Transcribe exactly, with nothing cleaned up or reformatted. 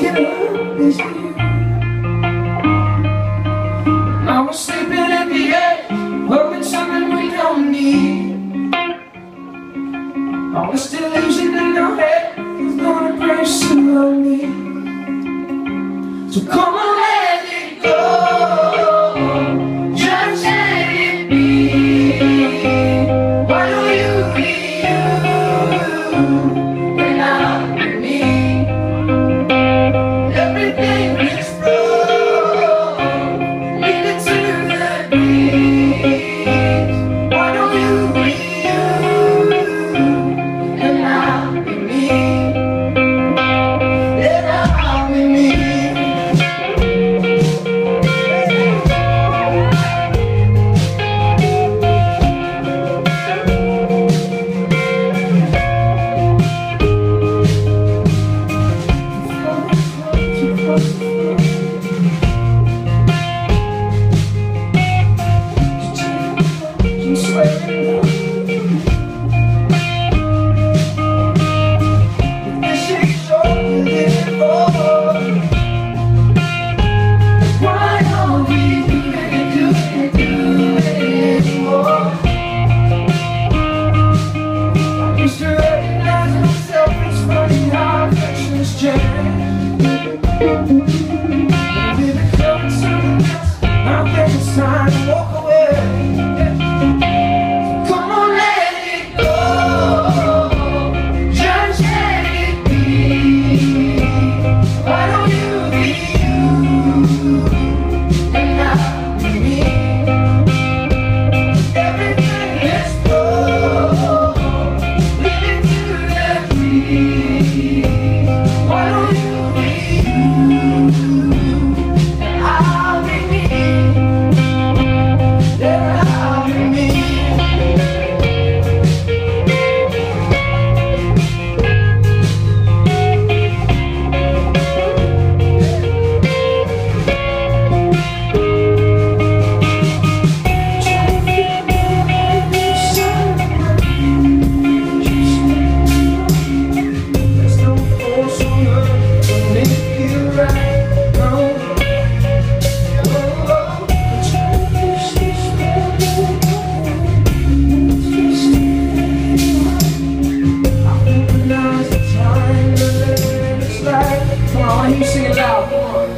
thinking of you. Now we're sleeping at the edge, hoping something we don't need. All this delusion in our head is gonna break slowly. So come on, let it go, just let it be. Why don't you be you and I'll be me? Everything is wrong, leave it to the breeze. Why don't you be you and I'll be me? And I'll be me. It's time to walk away. Come on, let it go, just let it be. Why don't you be you and I'll be me? Everything is wrong, leave it to the breeze. Why don't you be you and I'll be me? Come on, you sing it loud, come on.